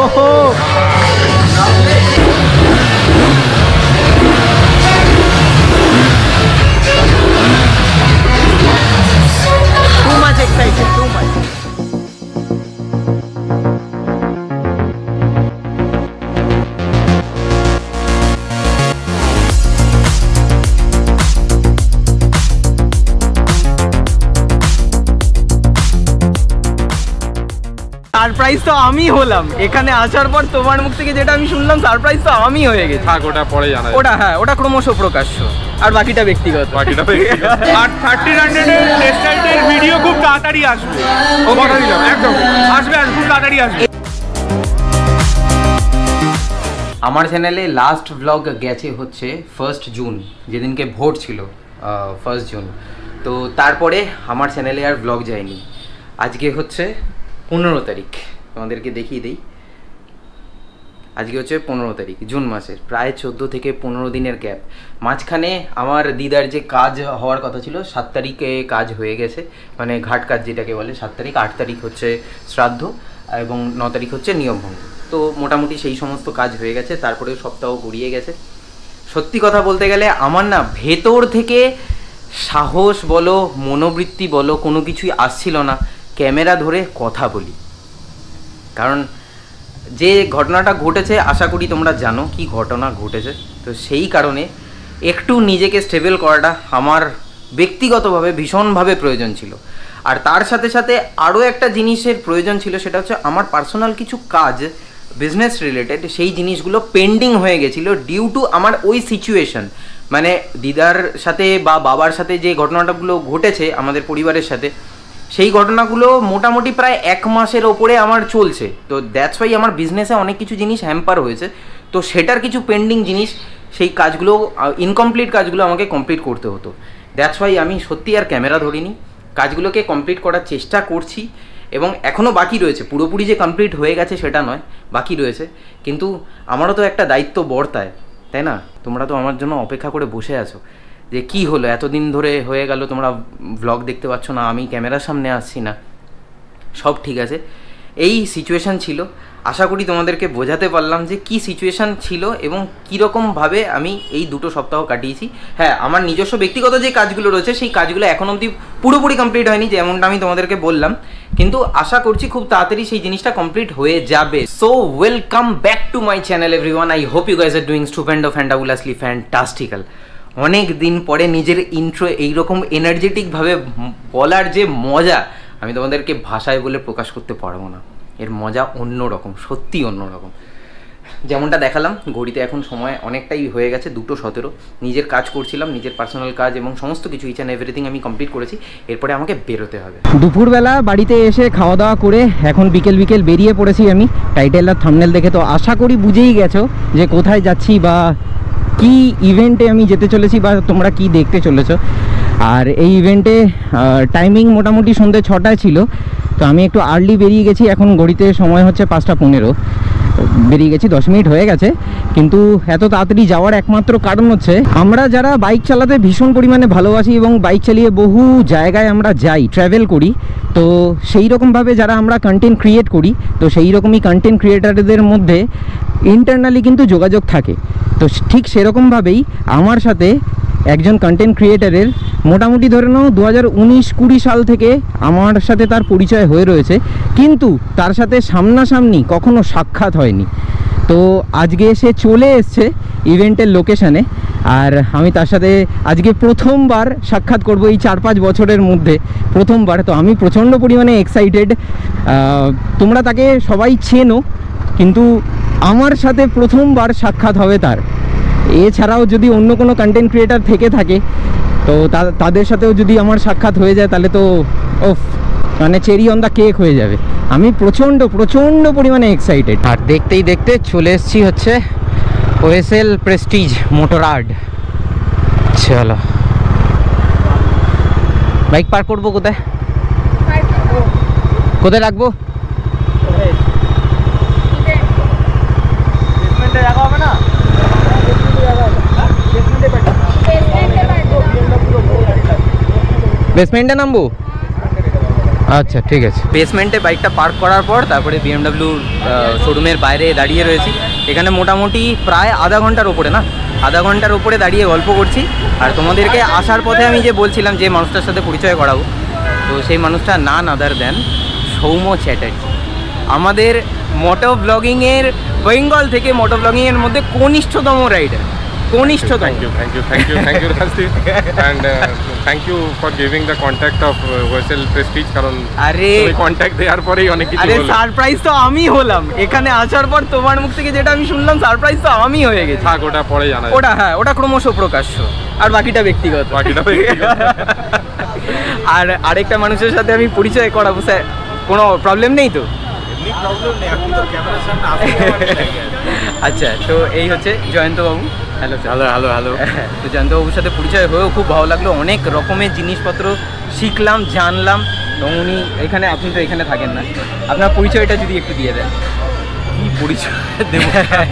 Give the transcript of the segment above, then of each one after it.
Too much excited, too much. Surprise তো আমি হলাম এখানে আসার পর, তোমার মুখ থেকে যেটা আমি শুনলাম সারপ্রাইজ তো আমি হয়ে গেছি। থাক, ওটা পরে জানা যাবে। ওটা হ্যাঁ, ওটা ক্রমশ প্রকাশ্য, আর বাকিটা ব্যক্তিগত। আর 1300 এর টেস্ট রাইডের ভিডিও খুব তাড়াতাড়ি আসবে। ও কথা দিলাম, একদম আসবে, খুব তাড়াতাড়ি আসবে। আমার চ্যানেলে লাস্ট ব্লগ গেছে হচ্ছে 1 জুন, যেদিনকে ভোট ছিল 1 জুন। তো তারপরে আমার চ্যানেলে আর ব্লগ যায়নি। আজকে হচ্ছে 15 তারিখ, তোমাদেরকে দেখিয়ে দিই। আজকে হচ্ছে 15 তারিখ জুন মাসের, প্রায় 14 থেকে 15 দিনের গ্যাপ। মাঝখানে আমার দিদার যে কাজ হওয়ার কথা ছিল 7 তারিখে কাজ হয়ে গেছে, মানে ঘাট কাজ যেটাকে বলে 7 তারিখ, 8 তারিখ হচ্ছে শ্রাদ্ধ এবং 9 তারিখ হচ্ছে নিয়মভঙ্গ। তো মোটামুটি সেই সমস্ত কাজ হয়ে গেছে, তারপরে সপ্তাহ গড়িয়ে গেছে। সত্যি কথা বলতে গেলে আমার না ভেতর থেকে সাহস বলো, মনোবৃত্তি বলো, কোনো কিছুই আসছিল না ক্যামেরা ধরে কথা বলি। কারণ যে ঘটনাটা ঘটেছে আশা করি তোমরা জানো কি ঘটনা ঘটেছে। তো সেই কারণে একটু নিজেকে স্টেবল করাটা আমার ব্যক্তিগতভাবে ভীষণভাবে প্রয়োজন ছিল। আর তার সাথে সাথে আরও একটা জিনিসের প্রয়োজন ছিল, সেটা হচ্ছে আমার পার্সোনাল কিছু কাজ বিজনেস রিলেটেড, সেই জিনিসগুলো পেন্ডিং হয়ে গেছিলো ডিউ টু আমার ওই সিচুয়েশন। মানে দিদার সাথে বা বাবার সাথে যে ঘটনাটাগুলো ঘটেছে আমাদের পরিবারের সাথে, সেই ঘটনাগুলো মোটামুটি প্রায় 1 মাসের ওপরে আমার চলছে। তো দ্যাটস ওয়াই আমার বিজনেসে অনেক কিছু জিনিস হ্যাম্পার হয়েছে। তো সেটার কিছু পেন্ডিং জিনিস, সেই কাজগুলো ইনকমপ্লিট কাজগুলো আমাকে কমপ্লিট করতে হতো। দ্যাটস ওয়াই আমি সত্যি আর ক্যামেরা ধরিনি, কাজগুলোকে কমপ্লিট করার চেষ্টা করছি এবং এখনও বাকি রয়েছে। পুরোপুরি যে কমপ্লিট হয়ে গেছে সেটা নয়, বাকি রয়েছে। কিন্তু আমারও তো একটা দায়িত্ব বর্তায়, তাই না? তোমরা তো আমার জন্য অপেক্ষা করে বসে আছো যে কি হলো, এতদিন ধরে হয়ে গেল তোমরা ভ্লগ দেখতে পাচ্ছ না, আমি ক্যামেরার সামনে আসছি না। সব ঠিক আছে, এই সিচুয়েশান ছিল। আশা করি তোমাদেরকে বোঝাতে পারলাম যে কি সিচুয়েশান ছিল এবং কীরকমভাবে আমি এই 2 সপ্তাহ কাটিয়েছি। হ্যাঁ, আমার নিজস্ব ব্যক্তিগত যে কাজগুলো রয়েছে সেই কাজগুলো এখন অবধি পুরোপুরি কমপ্লিট হয়নি, যেমনটা আমি তোমাদেরকে বললাম, কিন্তু আশা করছি খুব তাড়াতাড়ি সেই জিনিসটা কমপ্লিট হয়ে যাবে। So welcome back to my channel everyone. I hope you guys are doing stupendo fantabulously fantastical. অনেক দিন পরে নিজের ইন্ট্রো এইরকম এনার্জেটিকভাবে বলার যে মজা, আমি তোমাদেরকে ভাষায় বলে প্রকাশ করতে পারবো না। এর মজা অন্যরকম, সত্যি অন্যরকম। যেমনটা দেখালাম, ঘড়িতে এখন সময় অনেকটাই হয়ে গেছে 2:17। নিজের কাজ করছিলাম, নিজের পার্সোনাল কাজ এবং সমস্ত কিছু ইচ অ্যান্ড এভরিথিং আমি কমপ্লিট করেছি। এরপরে আমাকে বেরোতে হবে। দুপুরবেলা বাড়িতে এসে খাওয়া দাওয়া করে এখন বিকেল বেরিয়ে পড়েছি আমি। টাইটেল আর থাম্বনেল দেখে তো আশা করি বুঝেই গেছো যে কোথায় যাচ্ছি বা কি ইভেন্টে আমি যেতে চলেছি বা তোমরা কি দেখতে চলেছো। আর এই ইভেন্টে টাইমিং মোটামুটি সন্ধ্যে 6টায় ছিল, তো আমি একটু আর্লি বেরিয়ে গেছি। এখন ঘড়িতে সময় হচ্ছে 5:15, বেরিয়ে গেছি 10 মিনিট হয়ে গেছে। কিন্তু এত তাড়াতাড়ি যাওয়ার একমাত্র কারণ হচ্ছে আমরা যারা বাইক চালাতে ভীষণ পরিমাণে ভালোবাসি এবং বাইক চালিয়ে বহু জায়গায় আমরা যাই, ট্র্যাভেল করি, তো সেই রকমভাবে যারা আমরা কন্টেন্ট ক্রিয়েট করি, তো সেই রকমই কন্টেন্ট ক্রিয়েটারদের মধ্যে ইন্টারনালি কিন্তু যোগাযোগ থাকে। তো ঠিক সেরকমভাবেই আমার সাথে একজন কন্টেন্ট ক্রিয়েটারের মোটামুটি ধরে নাও 2019-20 সাল থেকে আমার সাথে তার পরিচয় হয়ে রয়েছে, কিন্তু তার সাথে সামনাসামনি কখনো সাক্ষাৎ হয়নি। তো আজকে সে চলে এসছে ইভেন্টের লোকেশানে, আর আমি তার সাথে আজকে প্রথমবার সাক্ষাৎ করব এই 4-5 বছরের মধ্যে, প্রথমবার। তো আমি প্রচণ্ড পরিমাণে এক্সাইটেড। তোমরা তাকে সবাই চেনো, কিন্তু আমার সাথে প্রথমবার সাক্ষাৎ হবে তার। এছাড়াও যদি অন্য কোনো কন্টেন্ট ক্রিয়েটার থেকে থাকে তো তাদের সাথেও যদি আমার সাক্ষাৎ হয়ে যায় তাহলে তো মানে চেরি অন দ্য কেক হয়ে যাবে। আমি প্রচণ্ড পরিমাণে এক্সাইটেড। আর দেখতেই দেখতে চলে এসেছি হচ্ছে ওএসএল প্রেস্টিজ মোটরআর্ট। চলো, বাইক পার্ক করবো কোথায় রাখবো? বেসমেন্টে নামবো? আচ্ছা ঠিক আছে। বেসমেন্টে বাইকটা পার্ক করার পর তারপরে BMW শোরুমের বাইরে দাঁড়িয়ে রয়েছি। এখানে মোটামুটি প্রায় আধা ঘন্টার ওপরে, না আধা ঘন্টার ওপরে দাঁড়িয়ে গল্প করছি। আর তোমাদেরকে আসার পথে আমি যে বলছিলাম যে মানুষটার সাথে পরিচয় করাবো, তো সেই মানুষটা নান আদার দেন সৌম্য চ্যাটার্জি। আমাদের মোটো ব্লগিংয়ের বেঙ্গল থেকে মোটো ব্লগিংয়ের মধ্যে কনিষ্ঠতম রাইডার, কনিষ্ঠতম। Thank you, Rajdeep, and thank you for giving the contact of Wessel Prestige, কারণ আরে কন্ট্যাক্ট দেওয়ার পরেই অনেক কিছু আরে হলো। সারপ্রাইজ তো আমি হলাম এখানে আসার পর, তোমার মুখ থেকে যেটা আমি শুনলাম সারপ্রাইজ তো আমি হয়ে গেছি। থাক, ওটা পরে জানা যাবে। ওটা হ্যাঁ, ওটা ক্রমশ প্রকাশ্য, আর বাকিটা ব্যক্তিগত। আর আরেকটা মানুষের সাথে আমি পরিচয় করাবো, স্যার কোনো প্রবলেম নেই তো? আচ্ছা, তো এই হচ্ছে জয়ন্তবাবু। Hello hello hello hello. তো জয়ন্তবাবুর সাথে পরিচয় হয়েও খুব ভালো লাগলো, অনেক রকমের জিনিসপত্র শিখলাম, জানলাম। এবং উনি এখানে, আপনি তো এখানে থাকেন না, আপনার পরিচয়টা যদি একটু দিয়ে দেন। কি পরিচয় দেবো,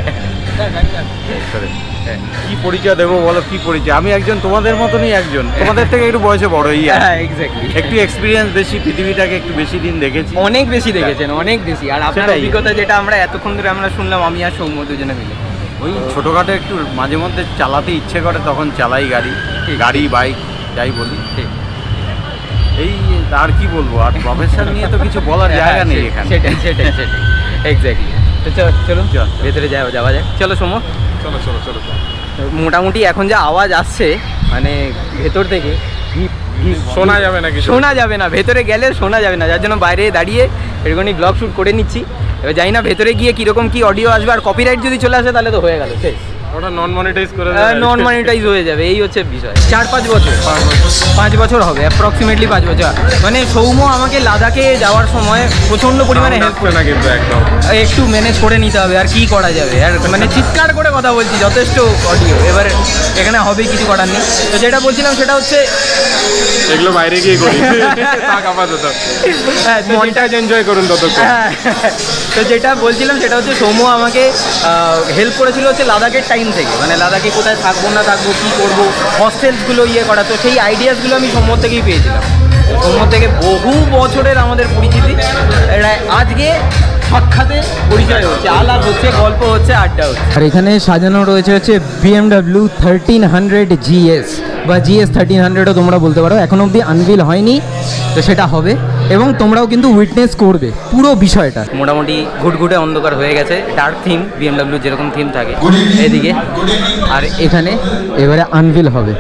কি পরিচয় দেবো বলো, কি পরিচয়? আমি একজন তোমাদের মতনই একজন, তোমাদের থেকে একটু বয়সে বড়ই। হ্যাঁ এক্স্যাক্টলি, একটু এক্সপিরিয়েন্স বেশি, পৃথিবীটাকে একটু বেশি দিন দেখেছি। অনেক বেশি দেখেছেন, অনেক বেশি। আর আপনার সেটাই। অভিজ্ঞতা যেটা আমরা এতক্ষণ ধরে আমরা শুনলাম, আমি আর সৌম্য দুজনে মিলে, ওই ছোটোখাটো একটু মাঝে মধ্যে চালাতে ইচ্ছে করে তখন চালাই গাড়ি, গাড়ি বাইক যাই বলি। ঠিক। এই আর কি বলবো, আর প্রফেশন নিয়ে তো কিছু বলার জায়গা নেই এখানে। সেটাই সেটাই সেটাই এক্স্যাক্টলি। তো চলুন ভেতরে যাওয়া যায়। চলো সৌম্য, চলো চলো চলো। মোটামুটি এখন যা আওয়াজ আসছে মানে ভেতর থেকে শোনা যাবে না কিছু, শোনা যাবে না, ভেতরে গেলে শোনা যাবে না, যার জন্য বাইরে দাঁড়িয়ে এরকমই ব্লগ শ্যুট করে নিচ্ছি। এবার জানি না ভেতরে গিয়ে কীরকম কী অডিও আসবে, আর কপিরাইট যদি চলে আসে তাহলে তো হয়ে গেল, শেষ। ওটা নন মনিটাইজ করে নন মনিটাইজ হয়ে যাবে, এই হচ্ছে বিষয়। 4-5 বছর, 5 বছর হবে অ্যাপ্রক্সিমেটলি 5 বছর। মানে সৌম্য আমাকে লাদাখে যাওয়ার সময় প্রচণ্ড পরিমাণে হেল্প করে না, কিন্তু একদম একটু ম্যানেজ করে নিতে হবে, আর কি করা যাবে। আর মানে চিৎকার করে কথা বলছি, যথেষ্ট অডিও, এবার এখানে হবে কিছু করার নেই। তো যেটা বলছিলাম সেটা হচ্ছে এগুলো বাইরে গিয়ে করি, থাক আপাতত, মনটাজ এনজয় করুন ততক্ষণ। তো যেটা বলছিলাম সেটা হচ্ছে সৌম্য আমাকে হেল্প করেছিল হচ্ছে লাদাখের টাইম থেকে, মানে লাদাখে কোথায় থাকবো না থাকবো, কী করবো, হস্টেলসগুলো ইয়ে করা। তো সেই আইডিয়াসগুলো আমি সৌম্য থেকেই পেয়েছিলাম। সৌম্য থেকে বহু বছরের আমাদের পরিচিতি, এটা আজকে সাক্ষাতে পরিচয় হচ্ছে, আলাপ হচ্ছে, গল্প হচ্ছে, আড্ডা হচ্ছে। আর এখানে সাজানো রয়েছে হচ্ছে BMW 1300 GS বা GS 1300ও তোমরা বলতে পারো। এখনো অবধি আনভিল হয়নি, তো সেটা হবে এবং তোমরাও কিন্তু উইটনেস করবে পুরো বিষয়টা। মোটামুটি ঘুটঘুটে অন্ধকার হয়ে গেছে, ডার্ক থিম, BMW যেরকম থিম থাকে এদিকে, আর এখানে এবারে আনভিল হবে।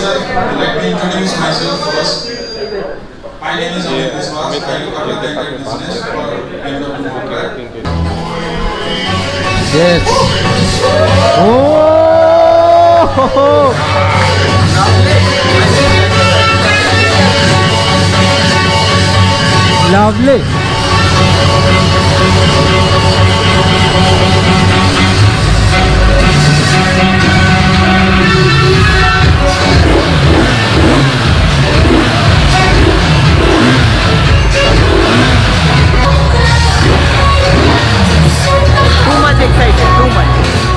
Yes. Oh! Lovely. Too much excited, too much.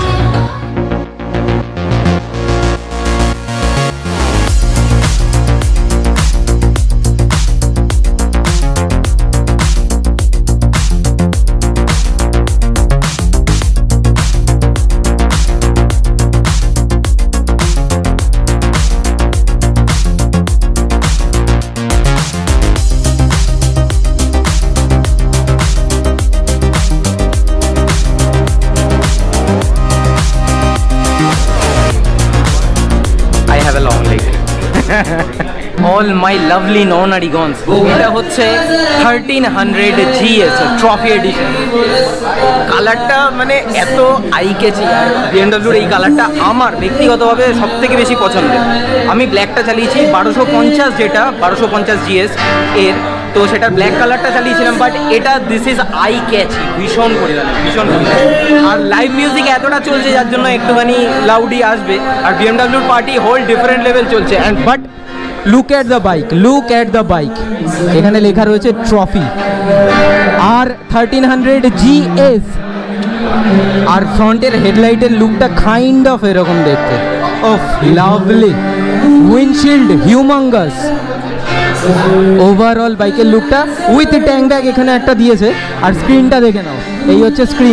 All my lovely non-Arigons, এটা হচ্ছে 1300 GS ট্রফি এডিশন। কালারটা মানে এত আই ক্যাচি, আর BMW এই কালারটা আমার ব্যক্তিগতভাবে সব থেকে বেশি পছন্দের। আমি ব্ল্যাকটা চালিয়েছি 1250, যেটা 1250 GS এর, তো সেটা ব্ল্যাক কালারটা চালিয়েছিলাম, বাট এটা দিস ইজ আই ক্যাচি ভীষণ পরিমাণে, ভীষণ পরিমাণে। আর লাইভ মিউজিক এতটা চলছে যার জন্য একটুখানি লাউডই আসবে, আর BMW party whole different level চলছে। And but look at the bike, look at the bike, এখানে লেখা রয়েছে ট্রফি আর 1300 GS। আর ফ্রন্টের হেডলাইটের লুকটা কাইন্ড অফ এরকম দেখতে, of lovely, windshield humongous, overall বাইকের লুকটা উইথ ট্যাঙ্ক ব্যাগ এখানে একটা দিয়েছে, আর স্ক্রিনটা দেখে নাও, এই হচ্ছে স্ক্রিন।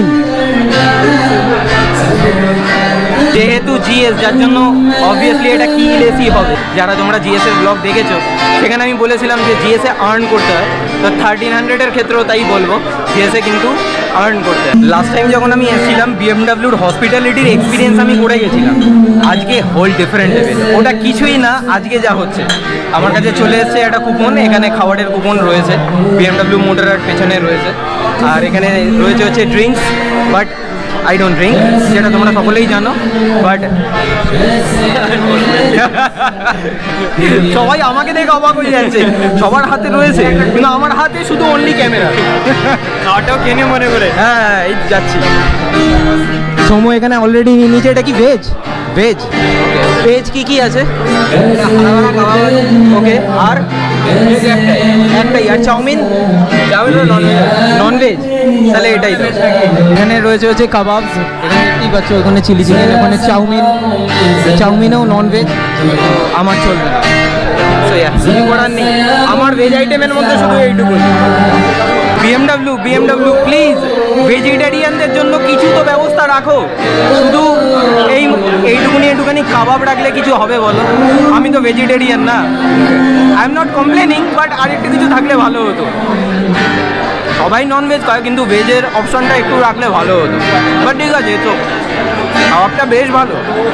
যেহেতু জিএস, যার জন্য অবভিয়াসলি এটা কি এসি হবে। যারা তোমরা জিএস এর ব্লগ দেখেছো সেখানে আমি বলেছিলাম যে জিএস এ আর্ন করতে হয়, তো 1300 ক্ষেত্রেও তাই বলবো, জিএস এ কিন্তু আর্ন করতে হয়। লাস্ট টাইম যখন আমি এসেছিলাম বিএমডাব্লিউর হসপিটালিটির এক্সপিরিয়েন্স আমি করে গেছিলাম, আজকে হোল ডিফারেন্ট লেভেল। ওটা কিছুই না, আজকে যা হচ্ছে আমার কাছে চলে এসছে একটা কুপন, এখানে খাবারের কুপন রয়েছে, বিএমডাব্লিউ মোটরের পেছনে রয়েছে, আর এখানে রয়েছে হচ্ছে drinks, but I don't drink, যেটা তোমরা সকলেই জানো। বাট সবাই আমাকে দেখে অবাক হয়ে যাচ্ছে, সবার হাতে রয়েছে কিন্তু আমার হাতে শুধু অনলি ক্যামেরা। খাওয়াটাও কেনে মনে করে, হ্যাঁ এই যাচ্ছি। সময় এখানে অলরেডি নিয়ে নিয়েছে। এটা কি ভেজ? ভেজ, ভেজ কি আছে? ওকে, আর একটাই, আর চাউমিন? নন ভেজ, তাহলে এটাই তো। এখানে রয়েছে হচ্ছে কাবাব, এখানে দেখতেই পাচ্ছ, ওখানে চিলি চিকেন, ওখানে চাউমিনও নন ভেজ, আমার চলবে না, কিছু করার নেই। আমার ভেজ আইটেমের মধ্যে শুধু এইটুকু। বিএমডাব্লিউ প্লিজ ভেজিটেরিয়ানদের জন্য কিছু তো ব্যবস্থা রাখো, শুধু এইটুকুনি কাবাব রাখলে কিছু হবে বলো? আমি তো ভেজিটেরিয়ান না, I am not complaining, but আর একটু কিছু থাকলে ভালো হতো। সবাই ননভেজ খায় কিন্তু ভেজের অপশনটা একটু রাখলে ভালো হতো, বাট ঠিক আছে, তো খাবারটা বেশ ভালো,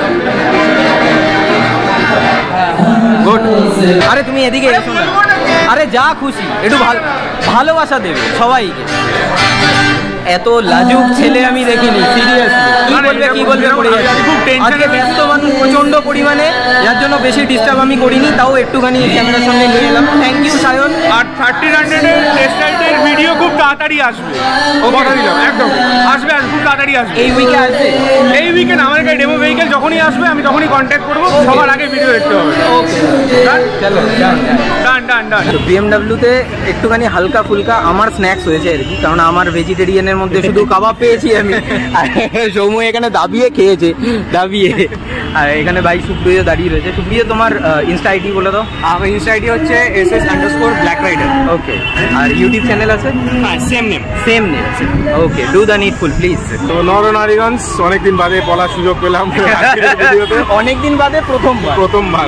গুড। আরে তুমি এদিকে এসো না, আরে যা খুশি একটু ভালোবাসা দেবে সবাইকে। এত লাজুক ছেলে আমি দেখিনি, সিরিয়াসলি কি বলবে পড়ে যাচ্ছে। আজকে ব্যস্ত মানুষ প্রচণ্ড পরিমাণে, যার জন্য বেশি ডিস্টার্ব আমি করিনি, তাও একটুখানি ক্যামেরার সামনে নিয়ে এলাম। Thank you Sayan. আর 1300 এর টেস্ট রাইডের ভিডিও খুব তাড়াতাড়ি আসবে, ও কথা দিলাম, একদম আসবে, খুব তাড়াতাড়ি আসবে। এই উইকে আসবে? এই উইকে না, আমার কাছে ডেমো ভেহিকেল যখনই আসবে আমি তখনই কন্ট্যাক্ট করবো, সবার আগে ভিডিও দেখতে হবে। ওকে, চলো ডান। তো বিএমডাব্লিউতে একটুখানি হালকা ফুলকা আমার স্ন্যাক্স হয়েছে আর কি, কারণ আমার ভেজিটেরিয়ানের মধ্যে শুধু কাবাব পেয়েছি আমি। সৌম্য এখানে দাবিয়ে খেয়েছে, আর এখানে ভাই সুপ্রিয় দাঁড়িয়ে রয়েছে। সুপ্রিয়, তোমার ইনস্টা আইডি বলে দাও। আমার ইনস্টা আইডি হচ্ছে SS_Black Rider। ওকে, আর ইউটিউব চ্যানেল আছে? হ্যাঁ, same name. Okay, do the needful please. তো নরনারীগঞ্জ অনেকদিন বাদে বলার সুযোগ পেলাম, অনেকদিন বাদে প্রথমবার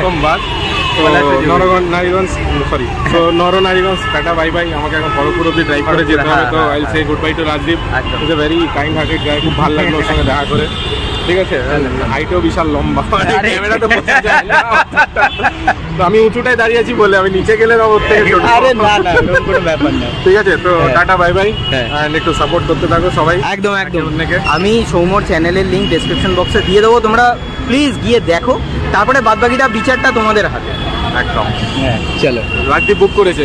নরনারীগঞ্জ টাটা বাই বাই। আমাকে এখন খড়গপুর অব্দি ড্রাইভ করে যেতে হবে, তো I say goodbye to Rajdeep. Is a very kind hearted guy, খুব ভালো লাগলো ওর সঙ্গে দেখা করে। ঠিক আছে, হাইটও বিশাল লম্বা, ক্যামেরা তো বোঝা যায় না। তো আমি উঁচুটায় দাঁড়িয়ে আছি বলে, আমি নিচে গেলে ওর থেকে ছোট। কোনো ব্যাপার না। ঠিক আছে, তো টাটা বাই বাই, এন্ড একটু সাপোর্ট করতে থাকো সবাই। একদম। আমি সৌম্যর চ্যানেলের লিঙ্ক ডেসক্রিপশন বক্সে দিয়ে দেবো, তোমরা প্লিজ গিয়ে দেখো, তারপরে বাদবাকিটা বিচারটা তোমাদের হাতে। একদম, চলো। রাজদীপ বুক করেছে।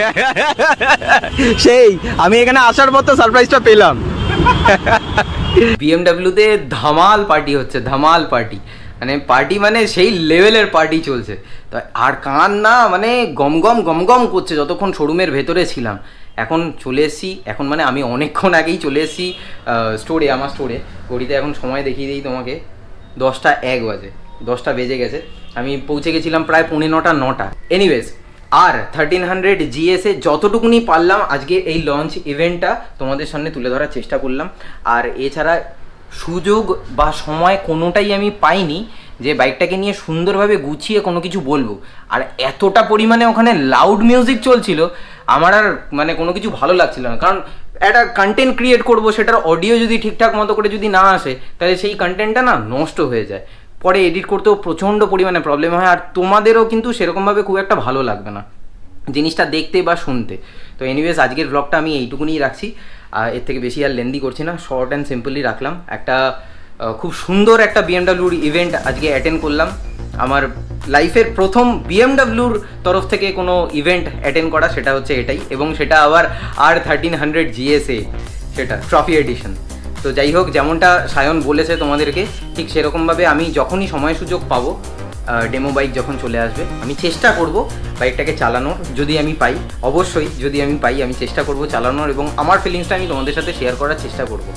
সেই আমি এখানে আসার পর তো সারপ্রাইজটা পেলাম। বিএমডাব্লিউতে ধামাল পার্টি হচ্ছে, মানে পার্টি মানে সেই লেভেলের পার্টি চলছে। তো আর কান না মানে গম করছে যতক্ষণ শোরুমের ভেতরে ছিলাম। এখন চলে এসেছি, এখন মানে আমি অনেকক্ষণ আগেই চলে এসেছি আমার স্টোরে। ঘড়িতে এখন সময় দেখিয়ে দিই তোমাকে, 10:01 বাজে, 10টা বেজে গেছে। আমি পৌঁছে গেছিলাম প্রায় 9:45। এনিওয়েজ, আর 1300 জিএসে যতটুকুনি পারলাম আজকে এই লঞ্চ ইভেন্টটা তোমাদের সামনে তুলে ধরার চেষ্টা করলাম। আর এছাড়া সুযোগ বা সময় কোনোটাই আমি পাইনি যে বাইকটাকে নিয়ে সুন্দরভাবে গুছিয়ে কোনো কিছু বলবো। আর এতটা পরিমাণে ওখানে লাউড মিউজিক চলছিল, আমার আর মানে কোনো কিছু ভালো লাগছিল না। কারণ একটা কন্টেন্ট ক্রিয়েট করবো, সেটার অডিও যদি ঠিকঠাক মতো করে যদি না আসে, তাহলে সেই কন্টেন্টটা না নষ্ট হয়ে যায়, পরে এডিট করতেও প্রচণ্ড পরিমাণে প্রবলেম হয়, আর তোমাদেরও কিন্তু সেরকমভাবে খুব একটা ভালো লাগবে না জিনিসটা দেখতে বা শুনতে। তো এনিওয়েজ, আজকের ব্লগটা আমি এইটুকুনি রাখছি, এর থেকে বেশি আর লেন্দি করছি না, শর্ট অ্যান্ড সিম্পলি রাখলাম। একটা খুব সুন্দর একটা বিএমডাব্লিউর ইভেন্ট আজকে অ্যাটেন্ড করলাম, আমার লাইফের প্রথম বিএমডাব্লিউর তরফ থেকে কোনো ইভেন্ট অ্যাটেন্ড করা, সেটা হচ্ছে এটাই, এবং সেটা আবার R1300 GSA, সেটা ট্রফি এডিশন। তো যাই হোক, যেমনটা সায়ন বলেছে তোমাদেরকে, ঠিক সেরকমভাবে আমি যখনই সময় সুযোগ পাবো, ডেমো বাইক যখন চলে আসবে, আমি চেষ্টা করব বাইকটাকে চালানোর, যদি আমি পাই, অবশ্যই যদি আমি পাই, আমি চেষ্টা করব চালানোর, এবং আমার ফিলিংসটা আমি তোমাদের সাথে শেয়ার করার চেষ্টা করব।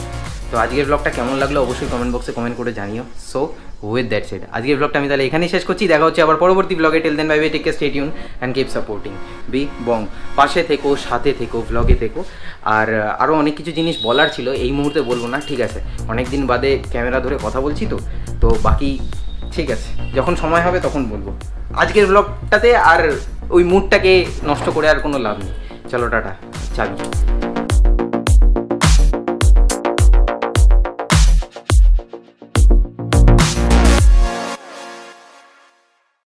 তো আজকের ব্লগটা কেমন লাগলো অবশ্যই কমেন্ট বক্সে কমেন্ট করে জানিও। সো উইথ দ্যাট সেড আজকের ব্লগটা আমি তাহলে এখানেই শেষ করছি। দেখা হচ্ছে আবার পরবর্তী ব্লগে। Till then bye bye, take care, stay tuned and keep supporting B Bong. পাশে থেকো, সাথে থেকো, ব্লগে থেকো। আর আরও অনেক কিছু জিনিস বলার ছিল, এই মুহূর্তে বলবো না, ঠিক আছে? অনেক দিন বাদে ক্যামেরা ধরে কথা বলছি তো বাকি ঠিক আছে, যখন সময় হবে তখন বলবো। আজকের ব্লগটাতে আর ওই মুডটাকে নষ্ট করে আর কোনো লাভ নেই। চলো টাটা, চাবি।